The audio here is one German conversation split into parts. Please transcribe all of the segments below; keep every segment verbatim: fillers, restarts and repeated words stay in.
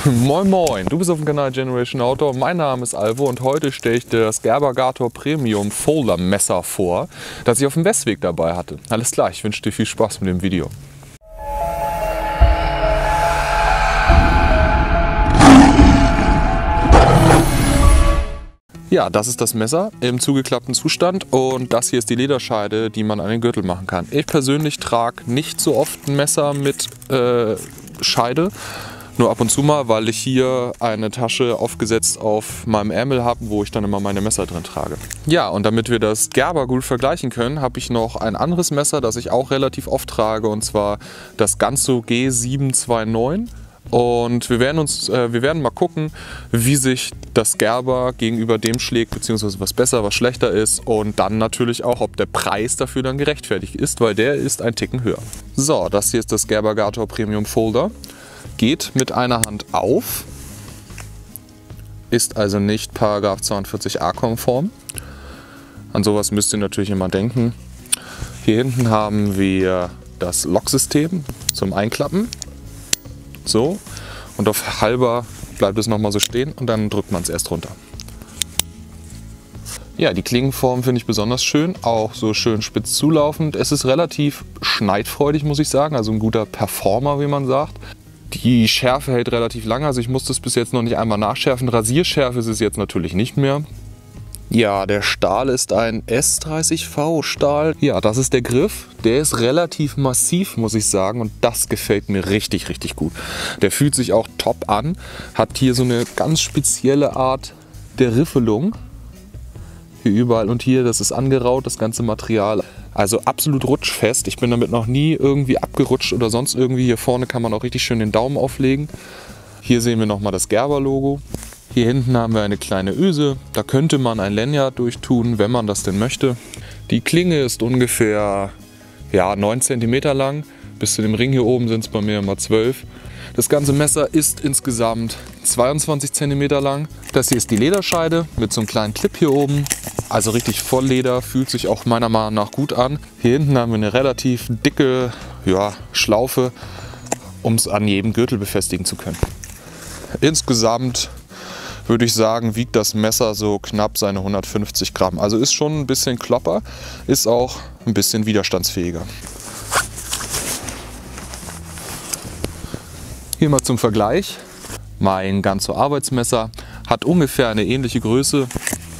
Moin Moin, du bist auf dem Kanal Generation Outdoor. Mein Name ist Alvo und heute stelle ich dir das Gerber Gator Premium Folder Messer vor, das ich auf dem Westweg dabei hatte. Alles klar, ich wünsche dir viel Spaß mit dem Video. Ja, das ist das Messer im zugeklappten Zustand und das hier ist die Lederscheide, die man an den Gürtel machen kann. Ich persönlich trage nicht so oft ein Messer mit äh, Scheide, nur ab und zu mal, weil ich hier eine Tasche aufgesetzt auf meinem Ärmel habe, wo ich dann immer meine Messer drin trage. Ja, und damit wir das Gerber gut vergleichen können, habe ich noch ein anderes Messer, das ich auch relativ oft trage, und zwar das Ganzo G sieben zwei neun. Und wir werden, uns, äh, wir werden mal gucken, wie sich das Gerber gegenüber dem schlägt, beziehungsweise was besser, was schlechter ist. Und dann natürlich auch, ob der Preis dafür dann gerechtfertigt ist, weil der ist ein Ticken höher. So, das hier ist das Gerber Gator Premium Folder. Geht mit einer Hand auf, ist also nicht Paragraph zweiundvierzig a konform. An sowas müsst ihr natürlich immer denken. Hier hinten haben wir das Locksystem zum Einklappen. So, und auf halber bleibt es nochmal so stehen und dann drückt man es erst runter. Ja, die Klingenform finde ich besonders schön, auch so schön spitz zulaufend. Es ist relativ schneidfreudig, muss ich sagen, also ein guter Performer, wie man sagt. Die Schärfe hält relativ lange, also ich musste es bis jetzt noch nicht einmal nachschärfen. Rasierschärfe ist es jetzt natürlich nicht mehr. Ja, der Stahl ist ein S dreißig V Stahl. Ja, das ist der Griff. Der ist relativ massiv, muss ich sagen, und das gefällt mir richtig, richtig gut. Der fühlt sich auch top an, hat hier so eine ganz spezielle Art der Riffelung. Hier überall und hier, das ist angeraut, das ganze Material. Also absolut rutschfest. Ich bin damit noch nie irgendwie abgerutscht oder sonst irgendwie. Hier vorne kann man auch richtig schön den Daumen auflegen. Hier sehen wir nochmal das Gerber-Logo. Hier hinten haben wir eine kleine Öse, da könnte man ein Lanyard durchtun, wenn man das denn möchte. Die Klinge ist ungefähr ja, neun Zentimeter lang, bis zu dem Ring hier oben sind es bei mir immer zwölf. Das ganze Messer ist insgesamt zweiundzwanzig Zentimeter lang. Das hier ist die Lederscheide mit so einem kleinen Clip hier oben, also richtig Vollleder, fühlt sich auch meiner Meinung nach gut an. Hier hinten haben wir eine relativ dicke ja, Schlaufe, um es an jedem Gürtel befestigen zu können. Insgesamt würde ich sagen, wiegt das Messer so knapp seine hundertfünfzig Gramm. Also ist schon ein bisschen Klopper, ist auch ein bisschen widerstandsfähiger. Hier mal zum Vergleich. Mein Ganzo Arbeitsmesser hat ungefähr eine ähnliche Größe,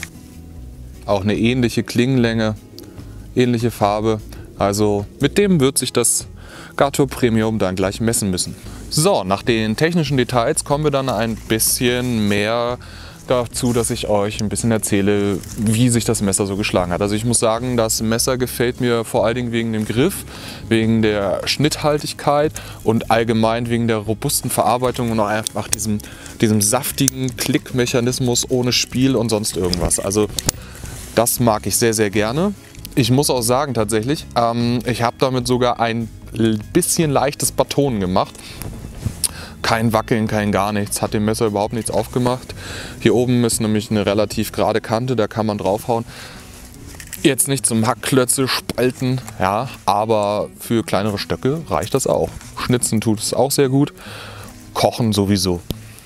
auch eine ähnliche Klingenlänge, ähnliche Farbe. Also mit dem wird sich das Gator Premium dann gleich messen müssen. So, nach den technischen Details kommen wir dann ein bisschen mehr dazu, dass ich euch ein bisschen erzähle, wie sich das Messer so geschlagen hat. Also ich muss sagen, das Messer gefällt mir vor allen Dingen wegen dem Griff, wegen der Schnitthaltigkeit und allgemein wegen der robusten Verarbeitung und auch einfach diesem, diesem saftigen Klickmechanismus ohne Spiel und sonst irgendwas. Also das mag ich sehr, sehr gerne. Ich muss auch sagen tatsächlich, ähm, ich habe damit sogar ein bisschen leichtes Batonen gemacht. Kein Wackeln, kein gar nichts, hat dem Messer überhaupt nichts aufgemacht. Hier oben ist nämlich eine relativ gerade Kante, da kann man draufhauen. Jetzt nicht zum Hackklötze spalten, ja, aber für kleinere Stöcke reicht das auch. Schnitzen tut es auch sehr gut, kochen sowieso.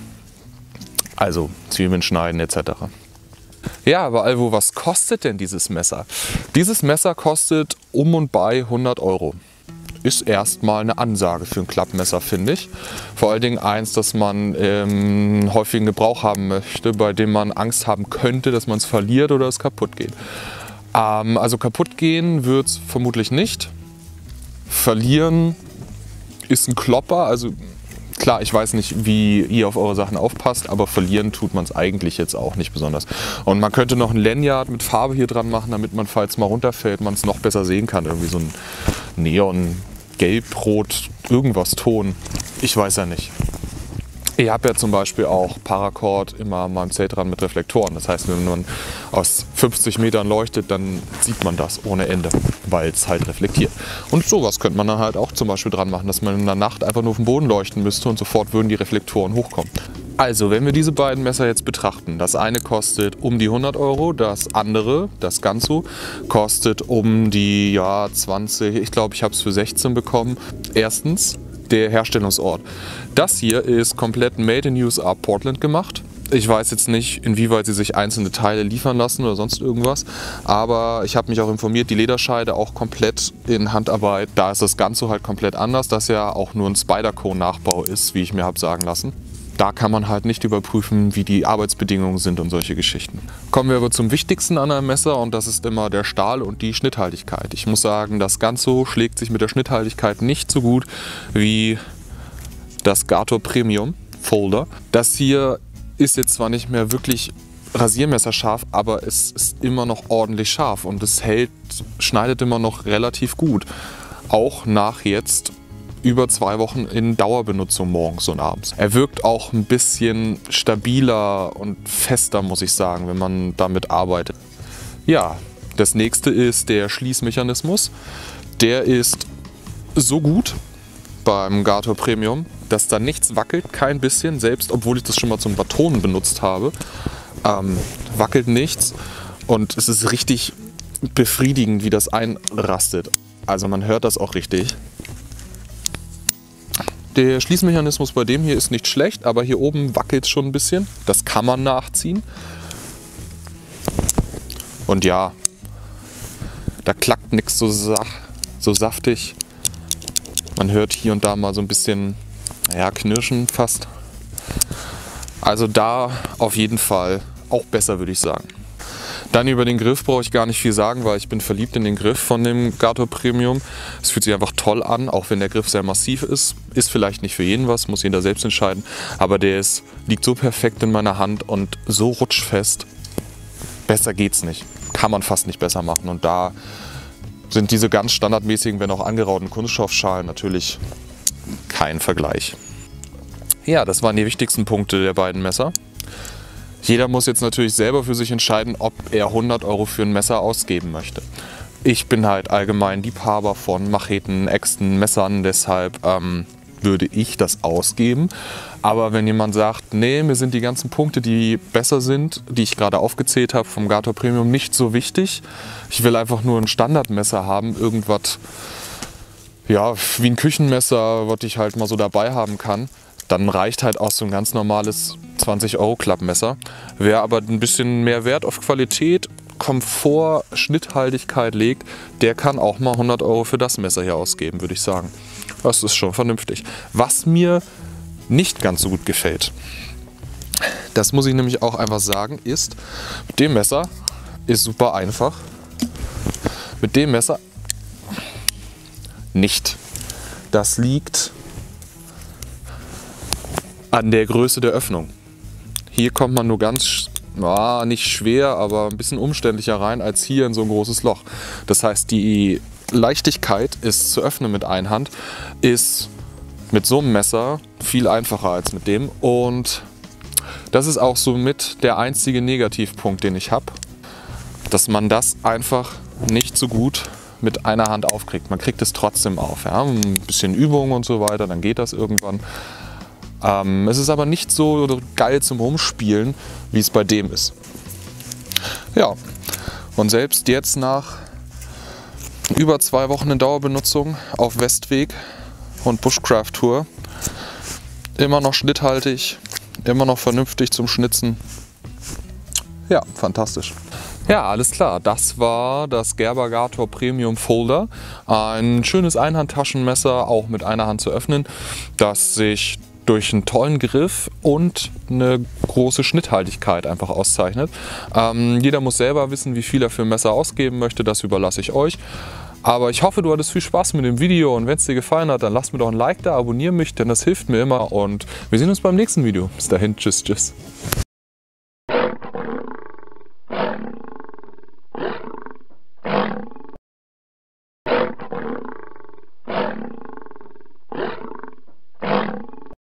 Also Zwiebeln schneiden et cetera. Ja, aber Alvo, was kostet denn dieses Messer? Dieses Messer kostet um und bei hundert Euro. Ist erstmal eine Ansage für ein Klappmesser, finde ich. Vor allen Dingen eins, das man im häufigen Gebrauch haben möchte, bei dem man Angst haben könnte, dass man es verliert oder es kaputt geht. Ähm, also kaputt gehen wird es vermutlich nicht. Verlieren ist ein Klopper. Also klar, ich weiß nicht, wie ihr auf eure Sachen aufpasst, aber verlieren tut man es eigentlich jetzt auch nicht besonders. Und man könnte noch ein Lanyard mit Farbe hier dran machen, damit man, falls mal runterfällt, man es noch besser sehen kann. Irgendwie so ein Neon Gelb, Rot, irgendwas Ton. Ich weiß ja nicht. Ich habe ja zum Beispiel auch Paracord immer an meinem Zelt dran mit Reflektoren. Das heißt, wenn man aus fünfzig Metern leuchtet, dann sieht man das ohne Ende, weil es halt reflektiert. Und sowas könnte man dann halt auch zum Beispiel dran machen, dass man in der Nacht einfach nur auf den Boden leuchten müsste und sofort würden die Reflektoren hochkommen. Also, wenn wir diese beiden Messer jetzt betrachten, das eine kostet um die hundert Euro, das andere, das Ganzo, kostet um die ja, zwanzig, ich glaube, ich habe es für sechzehn bekommen. Erstens, der Herstellungsort. Das hier ist komplett made in U S A Portland gemacht. Ich weiß jetzt nicht, inwieweit sie sich einzelne Teile liefern lassen oder sonst irgendwas, aber ich habe mich auch informiert, die Lederscheide auch komplett in Handarbeit. Da ist das Ganze halt komplett anders, dass ja auch nur ein Spyderco-Nachbau ist, wie ich mir habe sagen lassen. Da kann man halt nicht überprüfen, wie die Arbeitsbedingungen sind und solche Geschichten. Kommen wir aber zum Wichtigsten an einem Messer und das ist immer der Stahl und die Schnitthaltigkeit. Ich muss sagen, das Ganze schlägt sich mit der Schnitthaltigkeit nicht so gut wie das Gator Premium Folder. Das hier ist jetzt zwar nicht mehr wirklich rasiermesserscharf, aber es ist immer noch ordentlich scharf und es hält, schneidet immer noch relativ gut. Auch nach jetzt über zwei Wochen in Dauerbenutzung morgens und abends. Er wirkt auch ein bisschen stabiler und fester, muss ich sagen, wenn man damit arbeitet. Ja, das nächste ist der Schließmechanismus. Der ist so gut beim Gator Premium, dass da nichts wackelt, kein bisschen, selbst obwohl ich das schon mal zum Batonen benutzt habe, ähm, wackelt nichts und es ist richtig befriedigend, wie das einrastet. Also man hört das auch richtig. Der Schließmechanismus bei dem hier ist nicht schlecht, aber hier oben wackelt es schon ein bisschen. Das kann man nachziehen. Und ja, da klackt nichts so, sa so saftig. Man hört hier und da mal so ein bisschen, naja, knirschen fast. Also da auf jeden Fall auch besser, würde ich sagen. Dann über den Griff brauche ich gar nicht viel sagen, weil ich bin verliebt in den Griff von dem Gator Premium. Es fühlt sich einfach toll an, auch wenn der Griff sehr massiv ist. Ist vielleicht nicht für jeden was, muss jeder selbst entscheiden. Aber der ist, liegt so perfekt in meiner Hand und so rutschfest. Besser geht's nicht. Kann man fast nicht besser machen. Und da sind diese ganz standardmäßigen, wenn auch angerauten Kunststoffschalen natürlich kein Vergleich. Ja, das waren die wichtigsten Punkte der beiden Messer. Jeder muss jetzt natürlich selber für sich entscheiden, ob er hundert Euro für ein Messer ausgeben möchte. Ich bin halt allgemein Liebhaber von Macheten, Äxten, Messern, deshalb ähm, würde ich das ausgeben. Aber wenn jemand sagt, nee, mir sind die ganzen Punkte, die besser sind, die ich gerade aufgezählt habe vom Gator Premium, nicht so wichtig. Ich will einfach nur ein Standardmesser haben, irgendwas, ja, wie ein Küchenmesser, was ich halt mal so dabei haben kann. Dann reicht halt auch so ein ganz normales zwanzig Euro Klappmesser. Wer aber ein bisschen mehr Wert auf Qualität, Komfort, Schnitthaltigkeit legt, der kann auch mal hundert Euro für das Messer hier ausgeben, würde ich sagen. Das ist schon vernünftig. Was mir nicht ganz so gut gefällt, das muss ich nämlich auch einfach sagen, ist, mit dem Messer ist super einfach. Mit dem Messer nicht. Das liegt an der Größe der Öffnung. Hier kommt man nur ganz, ja, nicht schwer, aber ein bisschen umständlicher rein als hier in so ein großes Loch. Das heißt, die Leichtigkeit ist zu öffnen mit Einhand, ist mit so einem Messer viel einfacher als mit dem. Und das ist auch somit der einzige Negativpunkt, den ich habe, dass man das einfach nicht so gut mit einer Hand aufkriegt. Man kriegt es trotzdem auf. Ja? Ein bisschen Übung und so weiter, dann geht das irgendwann. Ähm, es ist aber nicht so geil zum Rumspielen, wie es bei dem ist. Ja, und selbst jetzt nach über zwei Wochen in Dauerbenutzung auf Westweg und Bushcraft-Tour immer noch schnitthaltig, immer noch vernünftig zum Schnitzen. Ja, fantastisch. Ja, alles klar. Das war das Gerber Gator Premium Folder. Ein schönes Einhandtaschenmesser, auch mit einer Hand zu öffnen, das sich durch einen tollen Griff und eine große Schnitthaltigkeit einfach auszeichnet. Ähm, jeder muss selber wissen, wie viel er für ein Messer ausgeben möchte, das überlasse ich euch. Aber ich hoffe, du hattest viel Spaß mit dem Video und wenn es dir gefallen hat, dann lass mir doch ein Like da, abonniere mich, denn das hilft mir immer und wir sehen uns beim nächsten Video. Bis dahin, tschüss, tschüss.